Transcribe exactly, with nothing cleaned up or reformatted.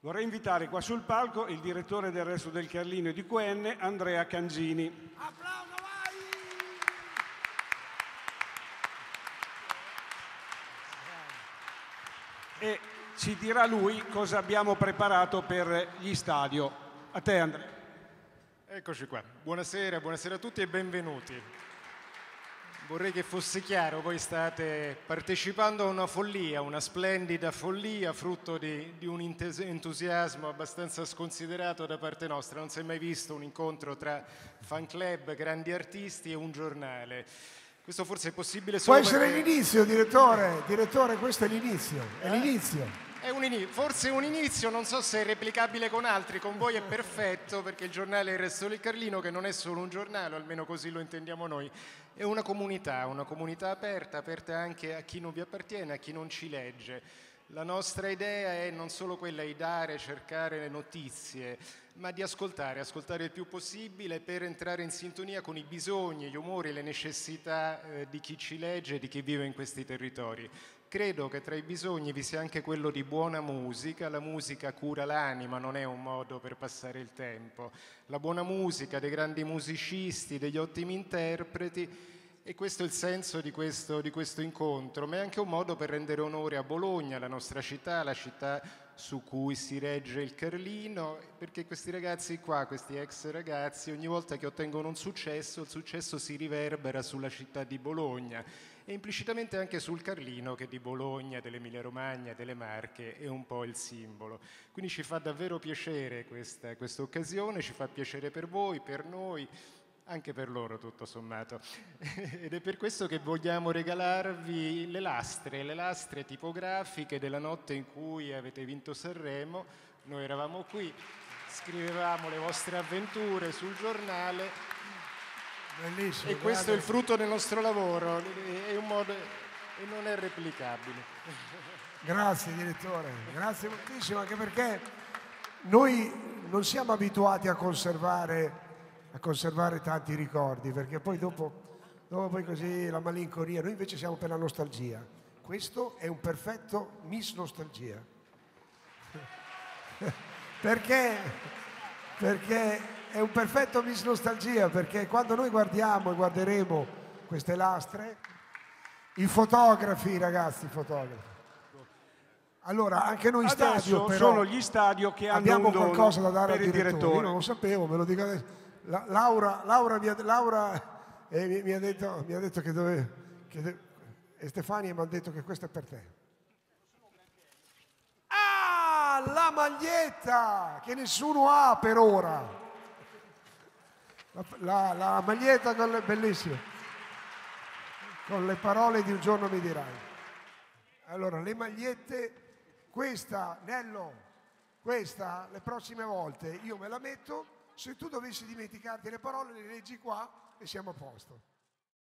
Vorrei invitare qua sul palco il direttore del Resto del Carlino e di Q N, Andrea Cangini. Applauso, vai! E ci dirà lui cosa abbiamo preparato per gli stadio. A te, Andrea. Eccoci qua. Buonasera, buonasera a tutti e benvenuti. Vorrei che fosse chiaro, voi state partecipando a una follia, una splendida follia, frutto di, di un entusiasmo abbastanza sconsiderato da parte nostra. Non si è mai visto un incontro tra fan club, grandi artisti e un giornale. Questo forse è possibile solo Può essere perché... l'inizio, direttore. Direttore, questo è l'inizio. È Eh? l'inizio. È un inizio, forse un inizio, non so se è replicabile con altri, con voi è perfetto perché il giornale Il Resto del Carlino, che non è solo un giornale, almeno così lo intendiamo noi, è una comunità, una comunità aperta, aperta anche a chi non vi appartiene, a chi non ci legge. La nostra idea è non solo quella di dare, cercare le notizie, ma di ascoltare, ascoltare il più possibile per entrare in sintonia con i bisogni, gli umori, le necessità eh, di chi ci legge e di chi vive in questi territori. Credo che tra i bisogni vi sia anche quello di buona musica. La musica cura l'anima, non è un modo per passare il tempo. La buona musica, dei grandi musicisti, degli ottimi interpreti, e questo è il senso di questo, di questo incontro, ma è anche un modo per rendere onore a Bologna, la nostra città, la città su cui si regge il Carlino, perché questi ragazzi qua, questi ex ragazzi, ogni volta che ottengono un successo, il successo si riverbera sulla città di Bologna e implicitamente anche sul Carlino, che di Bologna, dell'Emilia Romagna, delle Marche è un po' il simbolo. Quindi ci fa davvero piacere questa, questa occasione, ci fa piacere per voi, per noi, anche per loro tutto sommato, ed è per questo che vogliamo regalarvi le lastre, le lastre tipografiche della notte in cui avete vinto Sanremo. Noi eravamo qui, scrivevamo le vostre avventure sul giornale. Bellissimo. E questo è il frutto del nostro lavoro, è un modo, e non è replicabile. Grazie direttore, grazie moltissimo, anche perché noi non siamo abituati a conservare a conservare tanti ricordi, perché poi dopo, dopo poi così la malinconia, noi invece siamo per la nostalgia. Questo è un perfetto Miss Nostalgia. perché? Perché è un perfetto Miss Nostalgia, perché quando noi guardiamo e guarderemo queste lastre, i fotografi, ragazzi, i fotografi. Allora, anche noi in stadio, però, sono gli stadio che hanno abbiamo un dono qualcosa da dare per al il direttore. direttore. Io non lo sapevo, me lo dico adesso. La, Laura, Laura, mi ha, Laura eh, mi, mi ha detto, mi ha detto che dove... Che de, e Stefania mi ha detto che questo è per te. Ah, la maglietta che nessuno ha per ora. La, la, la maglietta con le, bellissima. Con le parole di Un giorno mi dirai. Allora, le magliette... Questa, Nello, questa, le prossime volte io me la metto, se tu dovessi dimenticarti le parole le leggi qua e siamo a posto.